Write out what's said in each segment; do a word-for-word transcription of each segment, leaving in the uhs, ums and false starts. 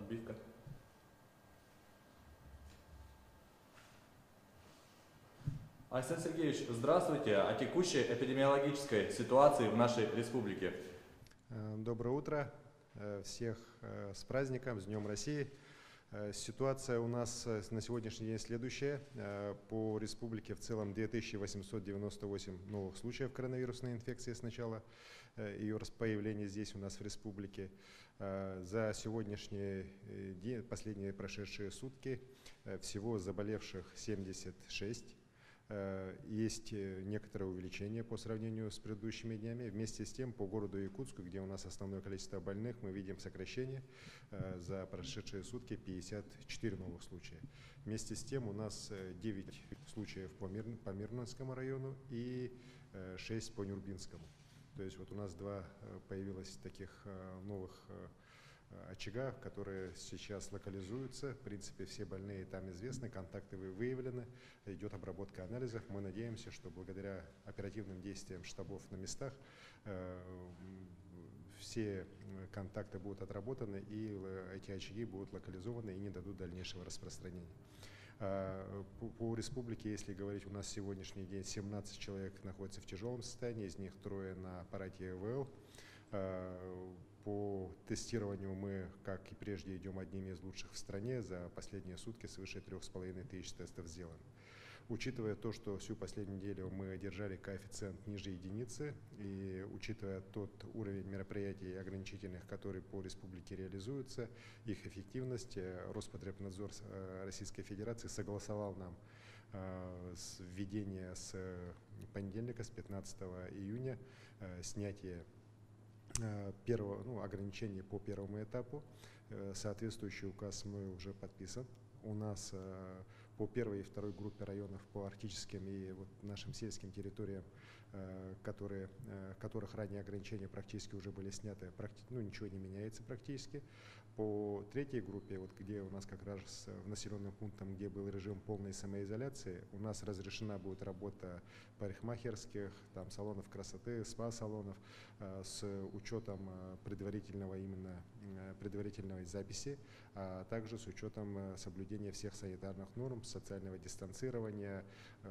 отбивка. Айсен Сергеевич, здравствуйте. О текущей эпидемиологической ситуации в нашей республике. Доброе утро. Всех с праздником, с Днем России. Ситуация у нас на сегодняшний день следующая. По республике в целом две тысячи восемьсот девяносто восемь новых случаев коронавирусной инфекции с начала ее появления здесь у нас в республике. За сегодняшние дни, последние прошедшие сутки, всего заболевших семьдесят шесть. Есть некоторое увеличение по сравнению с предыдущими днями. Вместе с тем, по городу Якутску, где у нас основное количество больных, мы видим сокращение. За прошедшие сутки пятьдесят четыре новых случая. Вместе с тем у нас девять случаев по, Мир, по Мирнинскому району и шесть по Нюрбинскому. То есть вот у нас два появилось таких новых очага, которые сейчас локализуются. В принципе, все больные там известны, контакты выявлены, идет обработка анализов. Мы надеемся, что благодаря оперативным действиям штабов на местах э, все контакты будут отработаны и эти очаги будут локализованы и не дадут дальнейшего распространения. По, по республике, если говорить, у нас сегодняшний день семнадцать человек находятся в тяжелом состоянии, из них трое на аппарате ИВЛ. По тестированию мы, как и прежде, идем одними из лучших в стране. За последние сутки свыше трех с половиной тысяч тестов сделано. Учитывая то, что всю последнюю неделю мы держали коэффициент ниже единицы, и учитывая тот уровень мероприятий ограничительных, которые по республике реализуются, их эффективность, Роспотребнадзор Российской Федерации согласовал нам введение с понедельника, с пятнадцатого июня, снятие первого, ну, ограничений по первому этапу. Соответствующий указ мы уже подписан. У нас по первой и второй группе районов, по арктическим и вот нашим сельским территориям, которые, которых ранее ограничения практически уже были сняты, ну, ничего не меняется практически. По третьей группе, вот где у нас как раз в населенном пунктам, где был режим полной самоизоляции, у нас разрешена будет работа парикмахерских, там, салонов красоты, спа-салонов с учетом предварительного именно предварительной записи, а также с учетом соблюдения всех санитарных норм, социального дистанцирования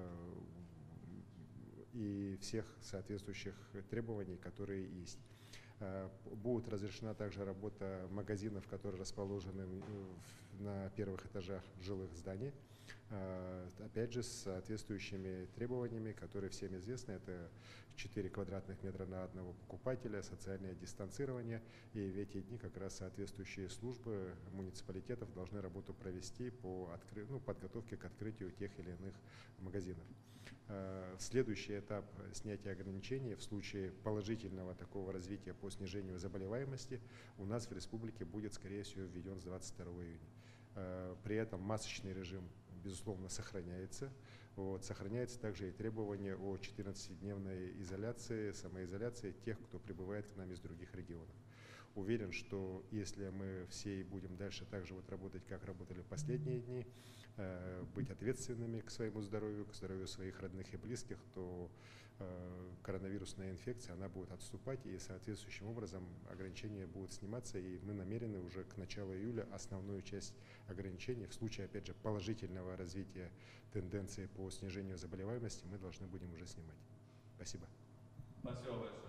и всех соответствующих требований, которые есть. Будет разрешена также работа магазинов, которые расположены на первых этажах жилых зданий, опять же с соответствующими требованиями, которые всем известны. Это четыре квадратных метра на одного покупателя, социальное дистанцирование. И в эти дни как раз соответствующие службы муниципалитетов должны работу провести по откры... ну, подготовке к открытию тех или иных магазинов. Следующий этап снятия ограничений в случае положительного такого развития по снижению заболеваемости у нас в республике будет, скорее всего, введен с двадцать второго июня. При этом масочный режим, безусловно, сохраняется. Вот, сохраняется также и требование о четырнадцатидневной изоляции, самоизоляции тех, кто прибывает к нам из других регионов. Уверен, что если мы все будем дальше так же вот работать, как работали в последние дни, э, быть ответственными к своему здоровью, к здоровью своих родных и близких, то э, коронавирусная инфекция, она будет отступать, и соответствующим образом ограничения будут сниматься, и мы намерены уже к началу июля основную часть ограничений, в случае, опять же, положительного развития тенденции по снижению заболеваемости, мы должны будем уже снимать. Спасибо. Спасибо большое.